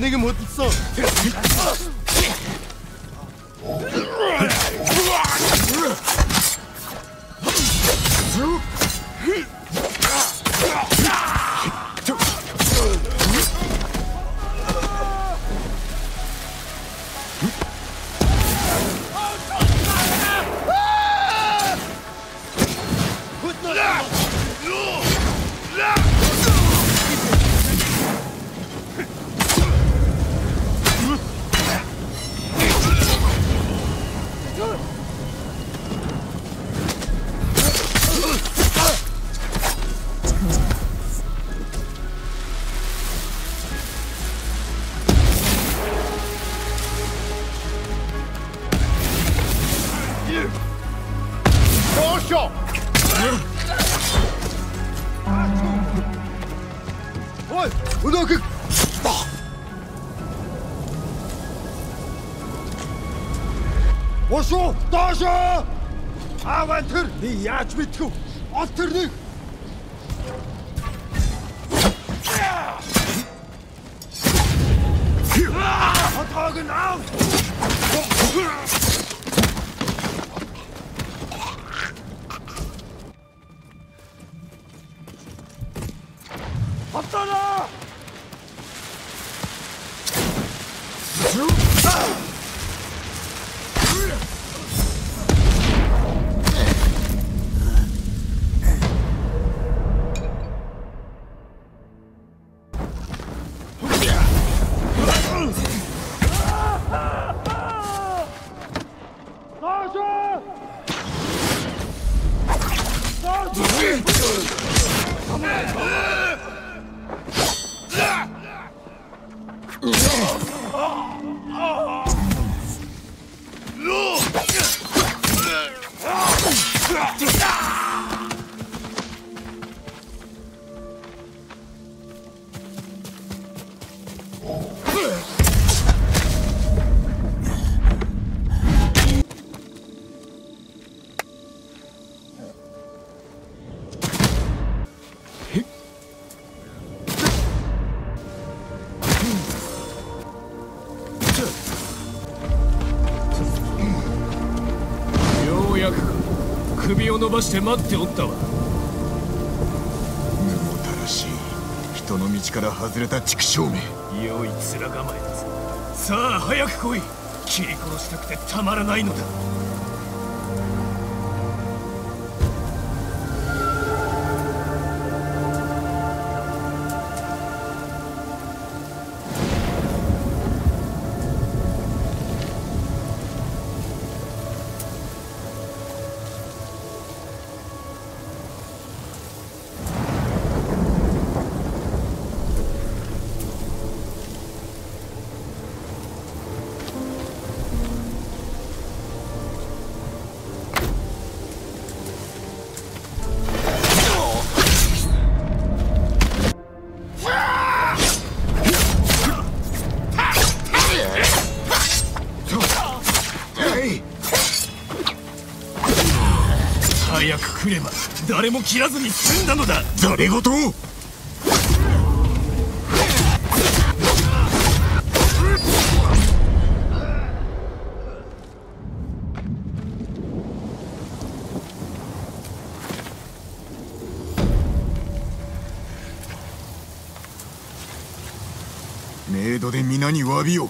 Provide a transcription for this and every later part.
내게 못 있어. Ошо доошо аван тэр би яаж мэдхв ол тэрнийг хатгааг нь аав хатгаа 首を伸ばして待っておったわ。 無謀たらしい人の道から外れた畜生め。 良い面構えだぞ。さあ早く来い。切り殺したくてたまらないのだ。早く来れば誰も切らずに済んだのだ。 誰事？メイドで皆に詫びを。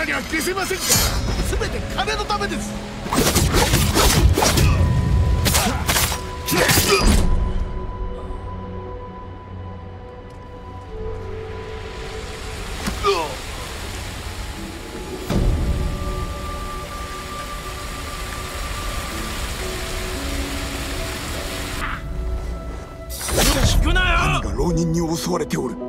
姿には消せませんか。全て金のためです。 聞くなよ。神が浪人に襲われておる。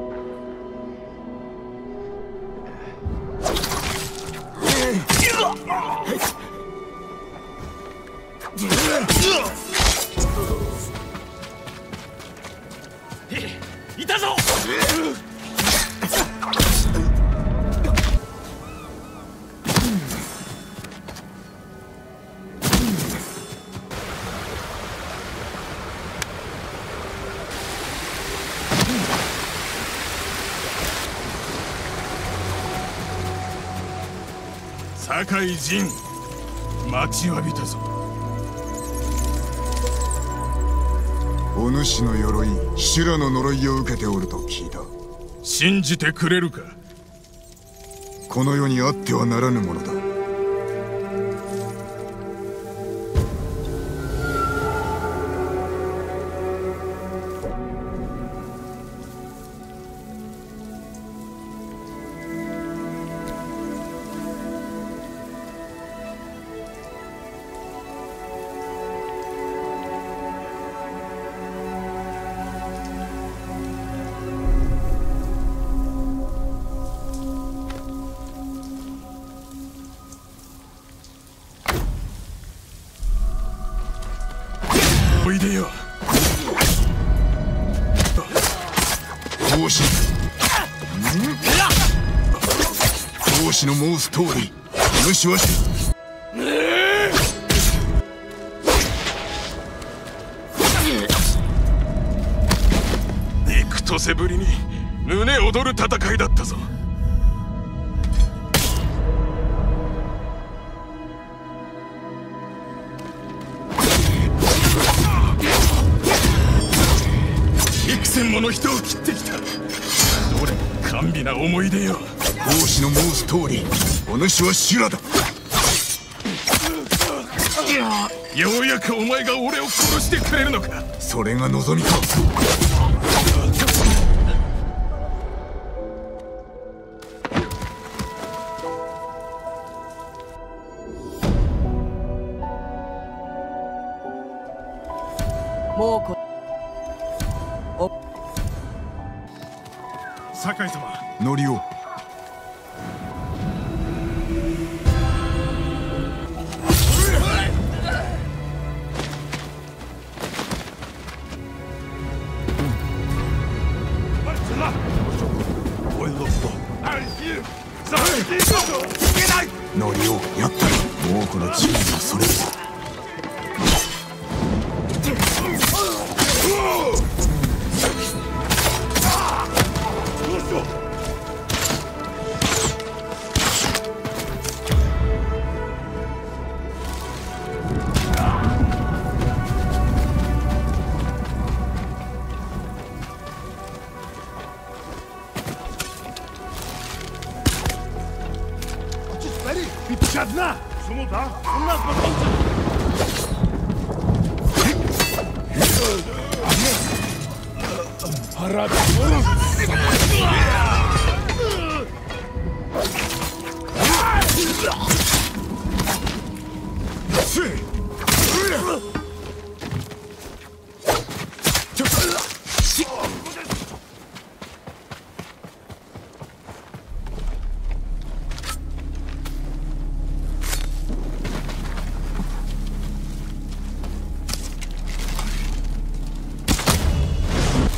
いたぞ。 酒井陣、待ちわびたぞ。 お主の鎧、修羅の呪いを受けておると聞いた。 信じてくれるか。 この世にあってはならぬものだ。 おいでよ。 同志の申す通り、お主は幾年ぶりに胸躍る戦いだったぞ。幾千もの人を切ってきた。どれも甘美な思い出よ。 同志の申す通り、お主は修羅だ。 ようやくお前が俺を殺してくれるのか。 それが望みか。 もうこ酒井様、 乗りを。乗りをやったらもうこの地位がそれるぞ。 Одна! Чому так? У нас батонці! Гаразд!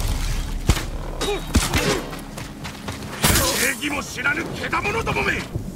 正義も知らぬけだものどもめ。